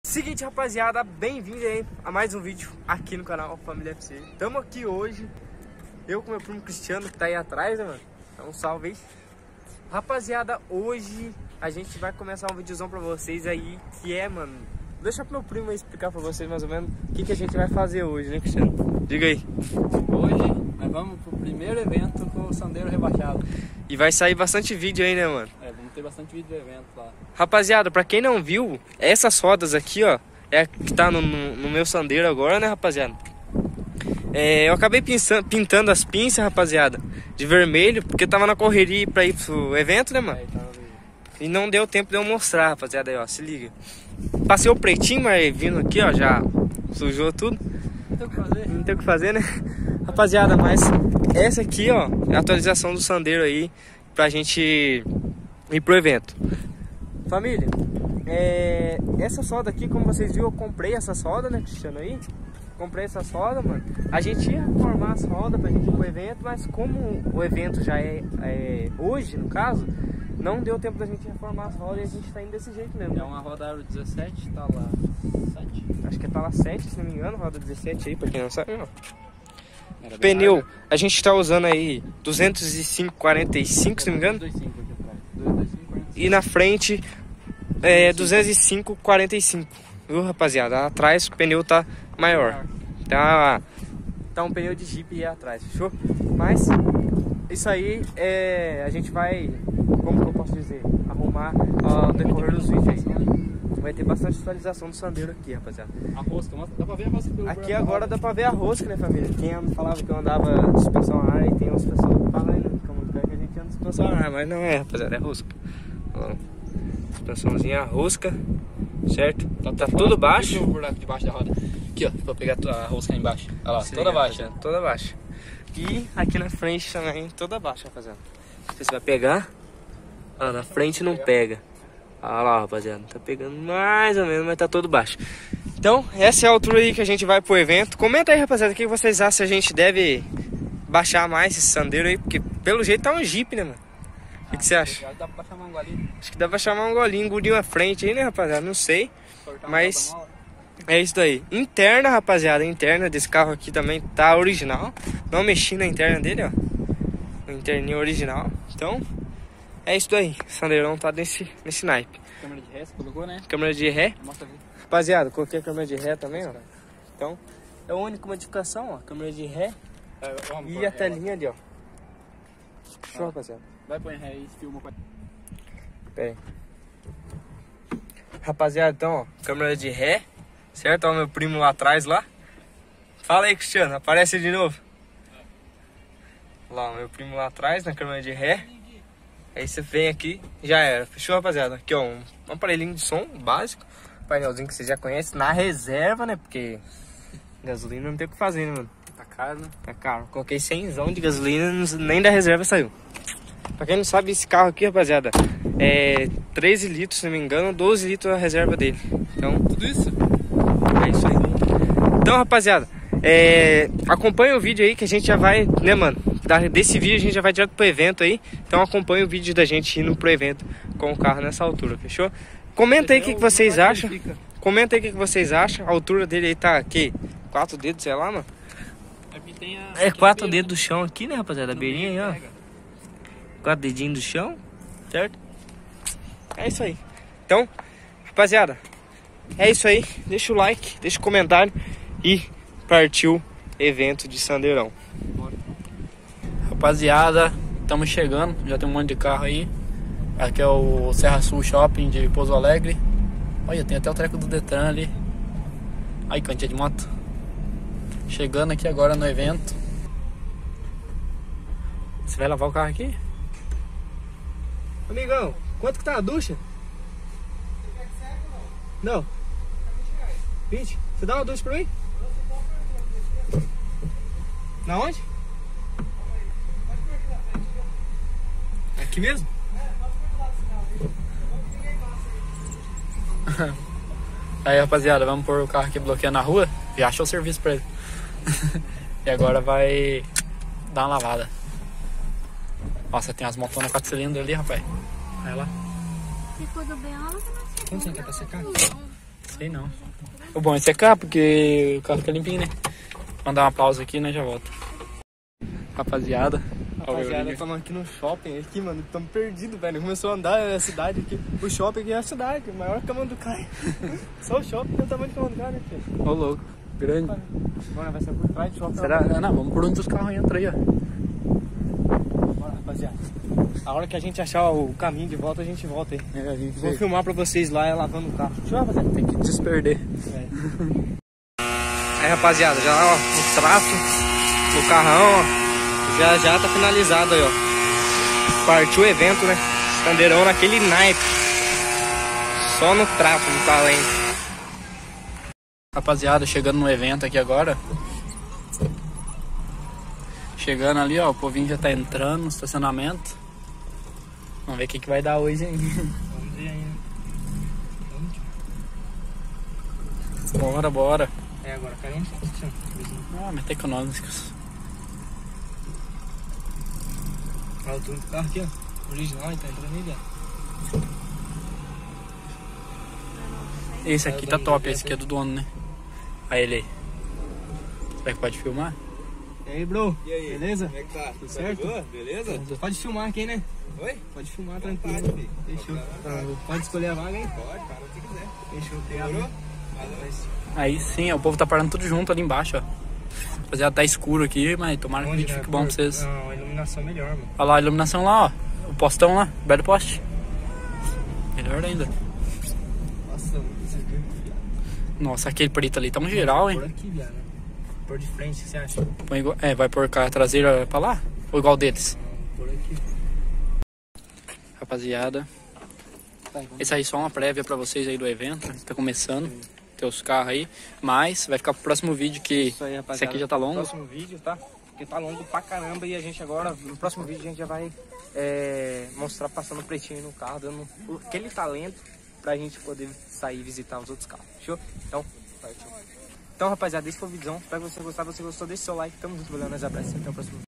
Seguinte, rapaziada, bem-vindo aí a mais um vídeo aqui no canal Família FC. Estamos aqui hoje, eu com meu primo Cristiano, que tá aí atrás, né, mano? Então, salve aí. Rapaziada, hoje a gente vai começar um videozão pra vocês aí, que é, mano... Deixa pro meu primo aí explicar pra vocês mais ou menos o que a gente vai fazer hoje, né, Cristiano? Diga aí. Hoje nós vamos pro primeiro evento com o Sandeiro rebaixado. E vai sair bastante vídeo aí, né, mano? Vamos ter bastante vídeo do evento lá. Rapaziada, pra quem não viu, essas rodas aqui, ó, é a que tá no meu Sandeiro agora, né, rapaziada? Eu acabei pintando as pinças, rapaziada, de vermelho, porque tava na correria pra ir pro evento, né, mano? E não deu tempo de eu mostrar, rapaziada, aí, ó, se liga. Passei o pretinho, mas vindo aqui, ó, já sujou tudo. Não tem o que fazer. Não tem o que fazer, né? Rapaziada, mas essa aqui, ó, é a atualização do Sandeiro aí, pra gente ir pro evento. Família, essa solda aqui, como vocês viram, eu comprei essa solda, né, Cristiano, aí? Comprei essa solda, mano. A gente ia formar as rodas pra gente ir pro evento, mas como o evento já é hoje, no caso, não deu tempo da gente reformar as rodas e a gente tá indo desse jeito mesmo. É uma roda Aro 17, tá lá 7. Acho que tá lá 7, se não me engano, roda 17 aí, pra quem não sabe, ó. Pneu, a gente tá usando aí 205/45, se não me engano. 225 aqui atrás. 225/45. E na frente 205/45, viu, rapaziada? Atrás o pneu tá maior. Tá um pneu de Jeep aí atrás, fechou? Mas isso aí a gente vai, como que eu posso dizer, arrumar ao decorrer dos vídeos aí. Vai ter bastante atualização do Sandeiro aqui, rapaziada. A rosca, dá pra ver a rosca pelo aqui agora dá pra ver a rosca, né, família? Quem falava que eu andava de suspensão a ar, e tem umas pessoas que falam aí no que a gente anda de suspensão a ar, mas não é, rapaziada, é rosca. Ó, suspensãozinha a rosca, certo? Tá tudo baixo. O buraco debaixo da roda. Aqui, ó, pra pegar a rosca aí embaixo. Olha lá, toda baixa. Toda baixa. E aqui na frente também, toda baixa, rapaziada. Não sei se vai pegar. Ah, na frente não pega. Olha lá, rapaziada, tá pegando mais ou menos, mas tá todo baixo. Então, essa é a altura aí que a gente vai pro evento. Comenta aí, rapaziada, o que vocês acham, se a gente deve baixar mais esse Sandeiro aí, porque pelo jeito tá um Jeep, né, mano? O que você acha? Dá pra chamar um golinho. Acho que dá pra chamar um golinho à frente aí, né, rapaziada? Não sei, mas é isso daí. Interna, rapaziada, a interna desse carro aqui também tá original. Não mexi na interna dele, ó. O interninho original. Então, é isso daí. O Sandeirão tá nesse naipe. Câmera de ré, você colocou, né? Câmera de ré. Mostra ali. Rapaziada, coloquei a câmera de ré também, ó. Então, é a única modificação, ó. Câmera de ré. E a telinha ali, ó. Show, rapaziada. Vai pôr em ré e filma. Pera aí. Rapaziada, então, ó. Câmera de ré. Certo? Ó, o meu primo lá atrás, lá. Fala aí, Cristiano. Aparece de novo. Lá, o meu primo lá atrás, na câmera de ré. Aí você vem aqui, já era. Fechou, rapaziada? Aqui, ó, um aparelhinho de som básico. Painelzinho que você já conhece, na reserva, né? Porque gasolina não tem o que fazer, né, mano? Tá caro, né? Tá caro. Coloquei 100zão de gasolina, nem da reserva saiu. Pra quem não sabe, esse carro aqui, rapaziada, é 13 litros, se não me engano, 12 litros a reserva dele. Então, tudo isso? É isso aí. Então, rapaziada, acompanha o vídeo aí que a gente já vai, né, mano? Desse vídeo a gente já vai direto pro evento aí. Então acompanha o vídeo da gente indo pro evento com o carro nessa altura, fechou? Comenta aí o que vocês acham. Comenta aí o que vocês acham. A altura dele aí tá aqui, 4 dedos, sei lá, mano. É 4 dedos do chão aqui, né, rapaziada? A beirinha aí, ó. 4 dedinhos do chão, certo? É isso aí. Então, rapaziada, é isso aí. Deixa o like, deixa o comentário e partiu evento de Sandeirão. Rapaziada, estamos chegando, já tem um monte de carro aí. Aqui é o Serra Sul Shopping de Pouso Alegre. Olha, tem até o treco do Detran ali. Aí, cantinha de moto. Chegando aqui agora no evento. Você vai lavar o carro aqui? Amigão, quanto que tá a ducha? Não. 20? Você dá uma ducha pra mim? Na onde? Aqui mesmo? Aí, rapaziada, vamos pôr o carro aqui bloqueando a rua. Já achou o serviço pra ele. E agora vai dar uma lavada. Nossa, tem as motonas 4 cilindros ali, rapaz. Olha lá. Se for do B11, não sei. Quanto você quer pra secar? Sei não. O bom é secar, porque o carro fica limpinho, né? Mandar uma pausa aqui, né? Já volto. Rapaziada. Rapaziada, estamos aqui no shopping, aqui, mano, estamos perdidos, velho. Começou a andar a cidade aqui. O shopping aqui é a cidade, o maior que Camanducaia. Só o shopping é o tamanho de Camanducaia, né, filho? Ô, louco. Grande. Bora, vai ser por trás do shopping. Será? Não, vamos por onde os carros entram aí, ó. Bora, rapaziada. A hora que a gente achar o caminho de volta, a gente volta aí. É, a gente vou filmar pra vocês lá lavando o carro. Deixa eu, rapaziada. tem que desperder. Aí, rapaziada, já ó, o trato do carrão, ó. Já tá finalizado aí, ó. Partiu o evento, né? Bandeirão naquele naipe. Só no trato do carro ainda. Rapaziada, chegando no evento aqui agora. Chegando ali, ó. O povinho já tá entrando no estacionamento. Vamos ver o que vai dar hoje, hein? Vamos ver ainda. Bora, bora. É, agora carente. Ah, mas tá econômicos. Olha o turno do carro aqui, ó. Original, então entrando nele, ó. Esse aqui tá top, esse aqui é do dono, né? Aí ele aí. Será que pode filmar? E aí, bro? E aí? Beleza? Como é que tá? Tudo certo? Boa? Beleza? Pode filmar aqui, né? Oi? Pode filmar tranquilo. Pode, Fechou. Pode escolher a vaga aí? Pode, para o que quiser. Fechou. Demorou? Aí sim, ó, o povo tá parando tudo junto ali embaixo, ó. Rapaziada, tá escuro aqui, mas tomara que o vídeo fique bom pra vocês. Não, a iluminação melhor, mano. Olha lá a iluminação lá, ó. O postão lá, belo poste. Melhor ainda. Nossa, vocês viram? Nossa, aquele preto ali tá um geral, hein? Por aqui, viado. Por de frente, o que você acha? Põe igual, vai pôr a traseira pra lá? Ou igual deles? Por aqui. Rapaziada, Tá, vamos. esse aí é só uma prévia pra vocês aí do evento. Tá começando. Tem os carros aí. Mas vai ficar pro próximo vídeo que Isso aí, rapaziada. esse aqui já tá longo. Próximo vídeo, tá? Porque tá longo pra caramba e a gente agora, no próximo vídeo, a gente já vai mostrar passando pretinho no carro, dando aquele talento pra gente poder sair e visitar os outros carros. Fechou? Então, partiu. Então, rapaziada, esse foi o vídeo. Espero que você gostar. Se você gostou, deixa o seu like. Tamo junto, valeu, nós abraços. Até o próximo vídeo.